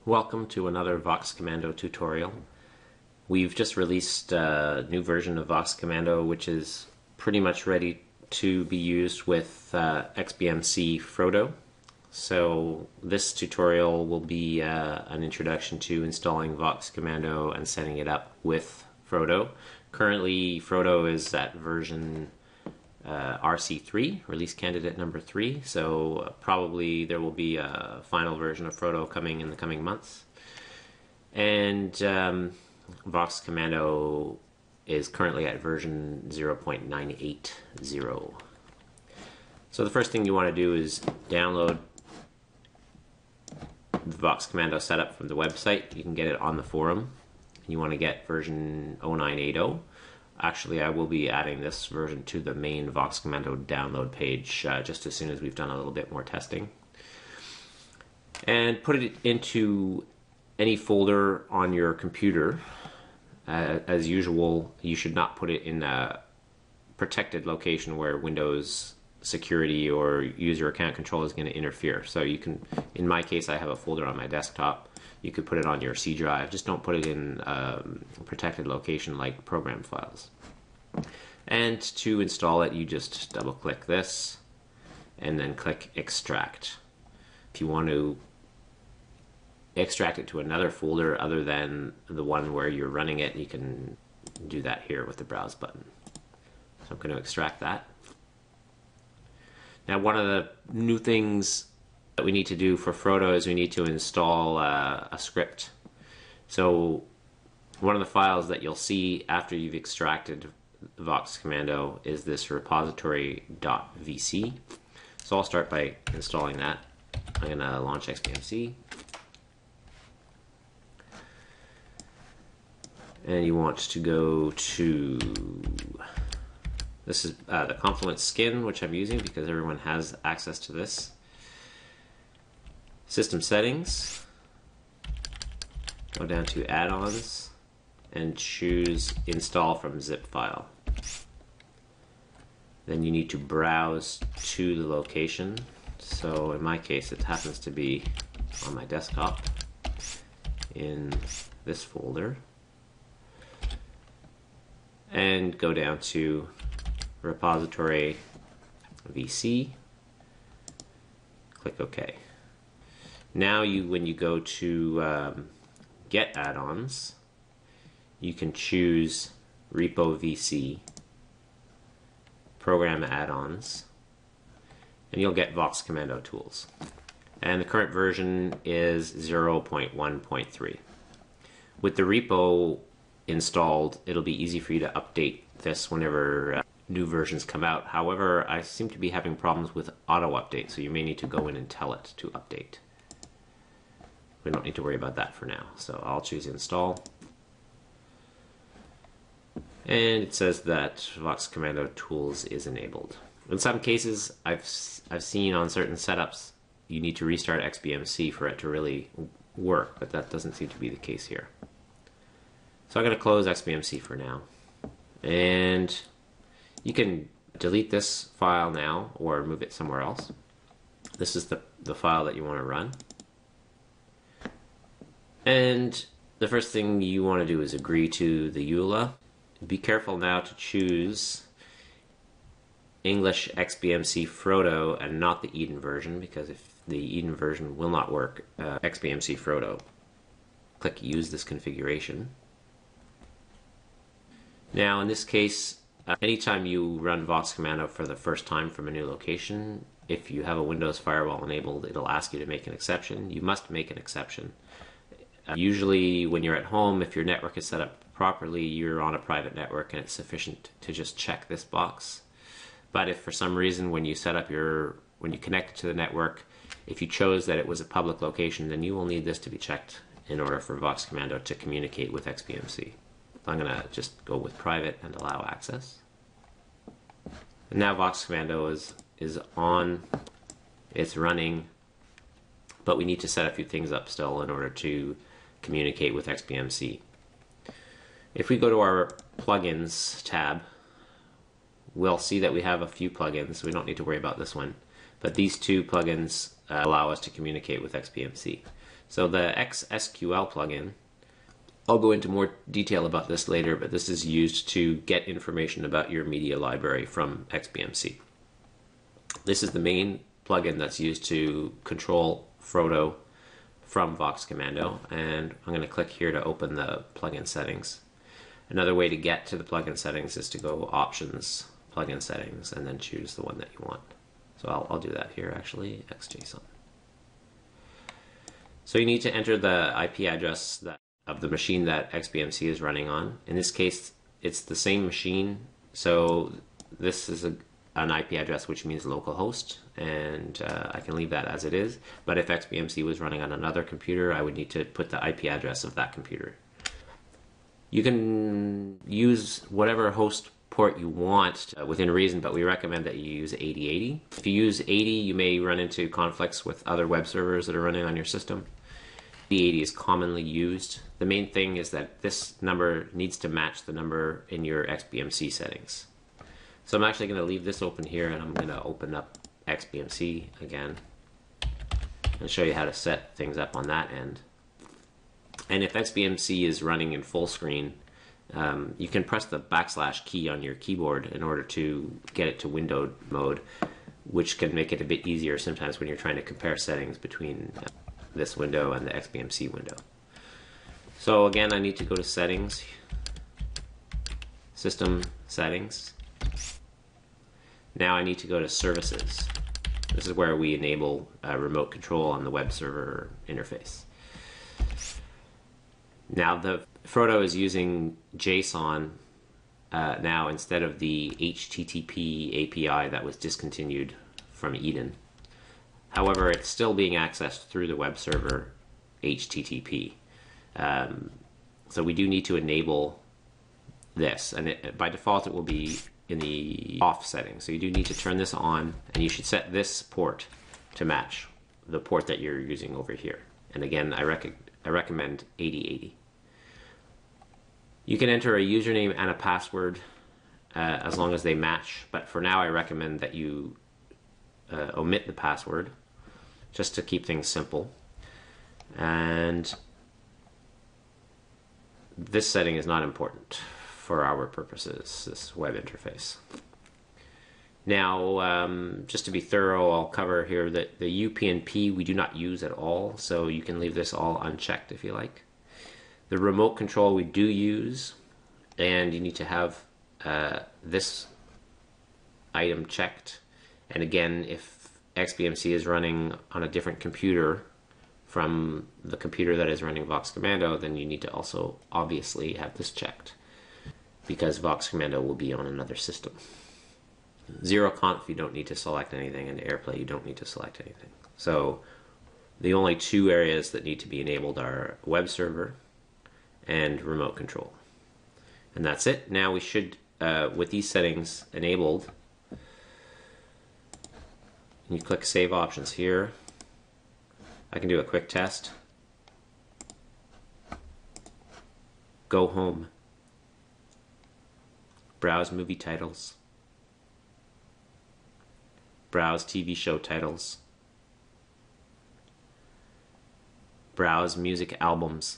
Welcome to another VoxCommando tutorial. We've just released a new version of VoxCommando which is pretty much ready to be used with XBMC Frodo. So this tutorial will be an introduction to installing VoxCommando and setting it up with Frodo. Currently Frodo is at version RC3, release candidate number 3, so probably there will be a final version of Frodo coming in the coming months. And VoxCommando is currently at version 0.980. So the first thing you want to do is download the VoxCommando setup from the website. You can get it on the forum. You want to get version 0980. Actually, I will be adding this version to the main VoxCommando download page just as soon as we've done a little bit more testing. And put it into any folder on your computer. As usual, you should not put it in a protected location where Windows security or user account control is going to interfere. So you can, in my case, I have a folder on my desktop. You could put it on your C drive. Just don't put it in a protected location like program files. And to install it, you just double click this and then click extract. If you want to extract it to another folder other than the one where you're running it, you can do that here with the browse button. So I'm going to extract that. Now, one of the new things that we need to do for Frodo is we need to install a script. So one of the files that you'll see after you've extracted VoxCommando is this repository.vc. So I'll start by installing that. I'm going to launch XBMC. And you want to go to, this is the Confluence skin, which I'm using because everyone has access to this. System settings, go down to add-ons and choose install from zip file. Then you need to browse to the location. So in my case it happens to be on my desktop in this folder. And go down to repository VC, click OK. Now when you go to get add-ons, you can choose repo VC, program add-ons, and you'll get VoxCommando tools. And the current version is 0.1.3. With the repo installed, it'll be easy for you to update this whenever new versions come out. However, I seem to be having problems with auto update, so you may need to go in and tell it to update. We don't need to worry about that for now. So I'll choose install. And it says that VoxCommando tools is enabled. In some cases, I've seen on certain setups, you need to restart XBMC for it to really work, but that doesn't seem to be the case here. So I'm going to close XBMC for now. And you can delete this file now or move it somewhere else. This is the file that you want to run. And the first thing you want to do is agree to the EULA. Be careful now to choose English XBMC Frodo and not the Eden version, because if the Eden version will not work, XBMC Frodo. Click use this configuration. Now in this case, anytime you run VoxCommando for the first time from a new location, if you have a Windows firewall enabled, it'll ask you to make an exception. You must make an exception. Usually when you're at home, if your network is set up properly, you're on a private network and it's sufficient to just check this box. But if for some reason when you set up when you connect it to the network, if you chose that it was a public location, then you will need this to be checked in order for VoxCommando to communicate with XBMC. I'm going to just go with private and allow access. And now VoxCommando is on, it's running, but we need to set a few things up still in order to communicate with XBMC. If we go to our plugins tab, we'll see that we have a few plugins. We don't need to worry about this one. but these two plugins allow us to communicate with XBMC. So the XSQL plugin, I'll go into more detail about this later, but this is used to get information about your media library from XBMC. This is the main plugin that's used to control Frodo from VoxCommando, and I'm going to click here to open the plugin settings. Another way to get to the plugin settings is to go Options, Plugin Settings, and then choose the one that you want. So I'll do that here actually, XJSON. So you need to enter the IP address of the machine that XBMC is running on. In this case, it's the same machine, so this is an IP address, which means localhost, and I can leave that as it is. But if XBMC was running on another computer, I would need to put the IP address of that computer. You can use whatever host port you want within reason, but we recommend that you use 8080. If you use 80, you may run into conflicts with other web servers that are running on your system. 8080 is commonly used. The main thing is that this number needs to match the number in your XBMC settings. So I'm actually going to leave this open here, and I'm going to open up XBMC again and show you how to set things up on that end. And if XBMC is running in full screen, you can press the / key on your keyboard in order to get it to windowed mode, which can make it a bit easier sometimes when you're trying to compare settings between this window and the XBMC window. So again, I need to go to Settings, System Settings. Now I need to go to Services. This is where we enable remote control on the web server interface. Now the Frodo is using JSON now instead of the HTTP API that was discontinued from Eden. However, it's still being accessed through the web server HTTP. So we do need to enable this, and by default it will be in the off setting. So you do need to turn this on, and you should set this port to match the port that you're using over here. And again, I recommend 8080. You can enter a username and a password as long as they match, but for now I recommend that you omit the password just to keep things simple. And this setting is not important for our purposes, this web interface. Now, just to be thorough, I'll cover here that the UPnP we do not use at all, so you can leave this all unchecked if you like. The remote control we do use, and you need to have this item checked. And again, if XBMC is running on a different computer from the computer that is running VoxCommando, then you need to also obviously have this checked, because VoxCommando will be on another system. ZeroConf, you don't need to select anything, and AirPlay, you don't need to select anything. So the only two areas that need to be enabled are web server and remote control. And that's it. Now we should, with these settings enabled, you click Save Options here. I can do a quick test. Go home. Browse movie titles. Browse TV show titles. Browse music albums.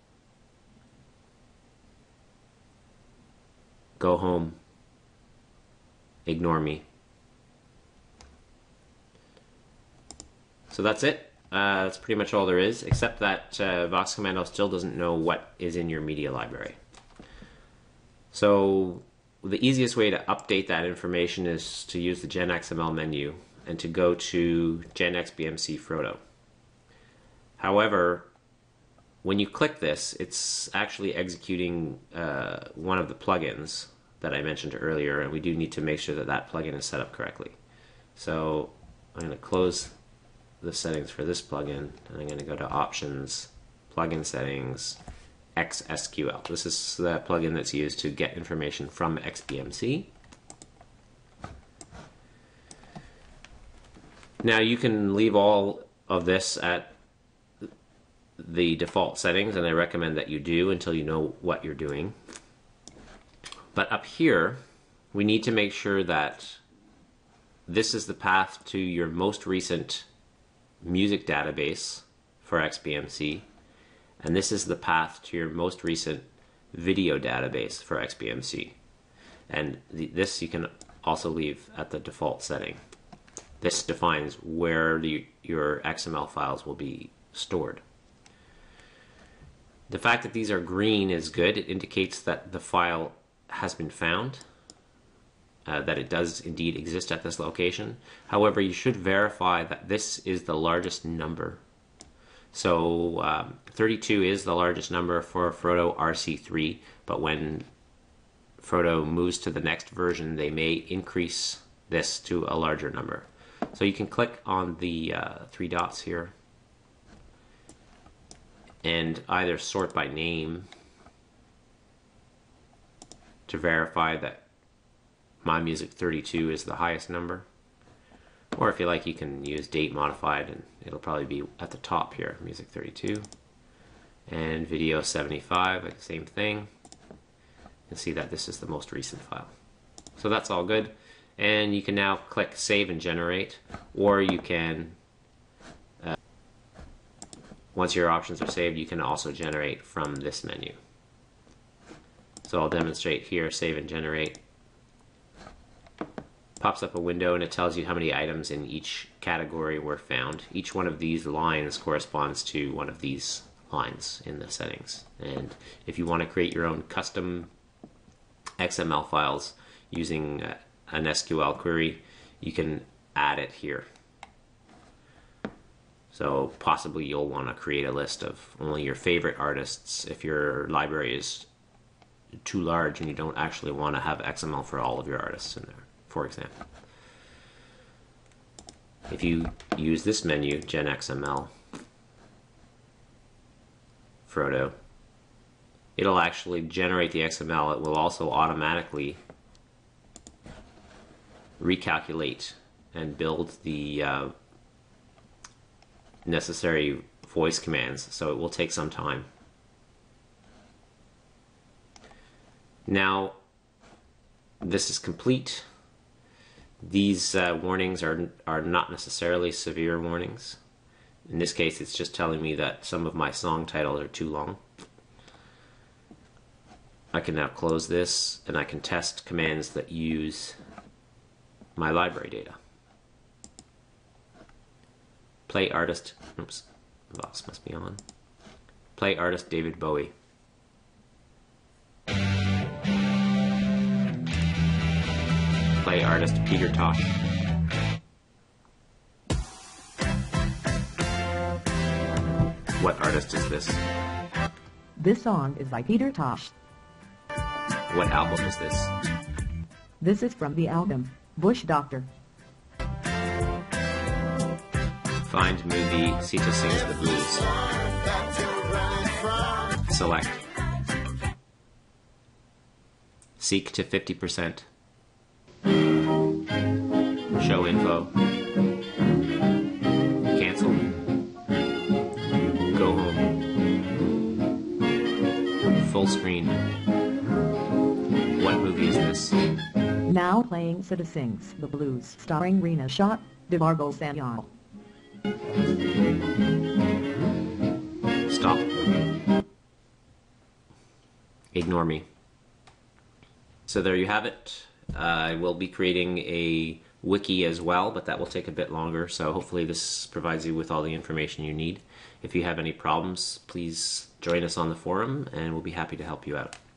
Go home. Ignore me. So that's it. That's pretty much all there is, except that VoxCommando still doesn't know what is in your media library. So the easiest way to update that information is to use the GenXML menu and to go to XBMC Frodo. However, when you click this, it's actually executing one of the plugins that I mentioned earlier, and we do need to make sure that that plugin is set up correctly. So I'm going to close the settings for this plugin, and I'm going to go to Options, Plugin Settings, XSQL. This is the plugin that's used to get information from XBMC. Now you can leave all of this at the default settings, and I recommend that you do until you know what you're doing. But up here, we need to make sure that this is the path to your most recent music database for XBMC, and this is the path to your most recent video database for XBMC. And this you can also leave at the default setting. This defines where your XML files will be stored. The fact that these are green is good. It indicates that the file has been found, that it does indeed exist at this location. However, you should verify that this is the largest number. So 32 is the largest number for Frodo RC3, but when Frodo moves to the next version, they may increase this to a larger number. So you can click on the 3 dots here and either sort by name to verify that My Music 32 is the highest number, or if you like, you can use date modified and it'll probably be at the top here, Music 32, and Video 75, like the same thing. You'll see that this is the most recent file. So that's all good, and you can now click Save and Generate, or you can once your options are saved, you can also generate from this menu. So I'll demonstrate here, Save and Generate. Pops up a window and it tells you how many items in each category were found. Each one of these lines corresponds to one of these lines in the settings. And if you want to create your own custom XML files using an SQL query, you can add it here. So possibly you'll want to create a list of only your favorite artists if your library is too large and you don't actually want to have XML for all of your artists in there, for example. If you use this menu, Gen XML Frodo, it'll actually generate the XML. It will also automatically recalculate and build the necessary voice commands, so it will take some time. Now this is complete. These warnings are not necessarily severe warnings. In this case, it's just telling me that some of my song titles are too long. I can now close this and I can test commands that use my library data. Play artist, oops, Vox must be on. Play artist David Bowie. Play artist Peter Tosh. What artist is this? This song is by Peter Tosh. What album is this? This is from the album Bush Doctor. Find movie Sita Sings the Blues. Select. Seek to 50%. Show info. Cancel. Go home. Full screen. What movie is this? Now playing Sita Sings the Blues, starring Rena Shah, DeVargo Sanyal. Stop. Ignore me. So there you have it. I will be creating a wiki as well, but that will take a bit longer, so hopefully this provides you with all the information you need. If you have any problems, please join us on the forum and we'll be happy to help you out.